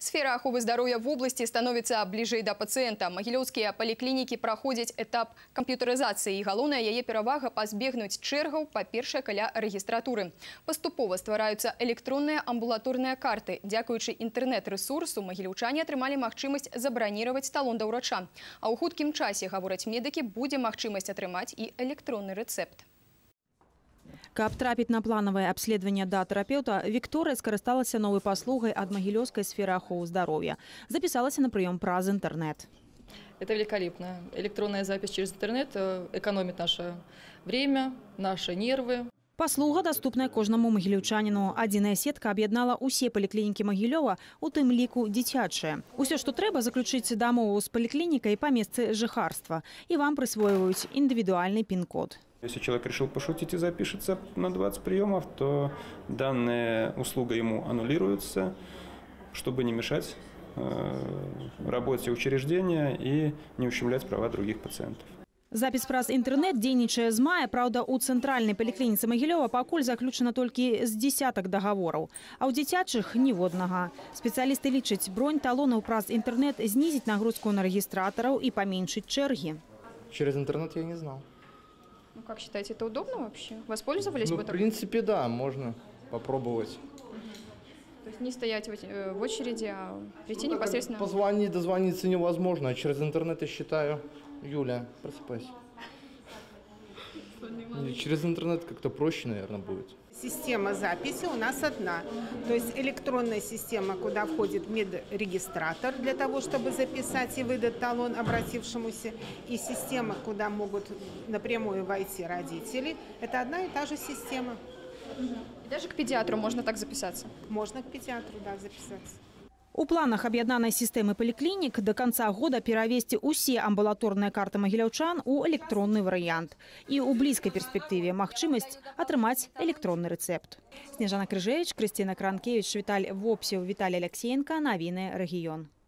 Сфера аховы здароўя в области становится ближе до пациента. Могилевские поликлиники проходят этап компьютеризации. И галоўная яе перавага пазбегнуць чэргаў, па-першае, каля рэгістратуры. Паступова ствараюцца электронныя амбулаторныя карты. Дзякуючы інтэрнэт-рэсурсу магілеўчане атрымалі магчымасць забраніраваць талон да ўрача. А ў хуткім часе, гавораць медыкі, будзе магчымасць атрымаць і электронны рэцэпт. Каб трапіць на планавае абследаванне да тэрапеўта, Вікторыя скарысталася новай паслугай ад Могилевской сферы аховы здароўя. Запісалася на прыём праз интернет. Это великолепно. Электронная запись через интернет экономит наше время, наши нервы. Паслуга даступная кожнаму магілеўчаніну. Адзіная сетка аб'яднала ўсе паліклінікі Могилёва, у тым ліку дзіцячыя. Усё, што трэба, заключыць дамову з паліклінікай па месцы жыхарства. І вам прысвойваюць індывідуальны пин-код. Если человек решил пошутить и запишется на 20 приемов, то данная услуга ему аннулируется, чтобы не мешать работе учреждения и не ущемлять права других пациентов. Запіс праз інтэрнэт дзейнічае з мая, праўда, у цэнтральнай паліклініцы Могилёва пакуль заключана толькі з дзесятак дагавораў, а ў дзіцячых ніводнага. Спецыялісты лічаць, бронь талонаў праз інтэрнэт знізіць нагрузку на рэгістратараў і паменшыць чэргі. Через интернет я не знал. Ну, как считаете, это удобно вообще? Воспользовались бы? В принципе, да, можно попробовать. То есть не стоять в очереди, а прийти непосредственно? Позвонить, дозвониться невозможно, а через интернет я считаю... Юля, просыпайся. Через интернет как-то проще, наверное, будет. Система записи у нас одна. То есть электронная система, куда входит медрегистратор для того, чтобы записать и выдать талон обратившемуся. И система, куда могут напрямую войти родители. Это одна и та же система. И даже к педиатру можно так записаться? Можно к педиатру, да, записаться. У планах аб'яднанай сістэмы паліклінік до конца года перавесці ўсе амбулаторныя карты магілеўчан у электронны варыянт. І ў блізкай перспектыве магчымасць атрымаць электронны рэцэпт. Снежана Крыжевич, Крысціна Кранкевич, Віталь Вопсеў, Віталій Алексеенко. Навіны рэгіён.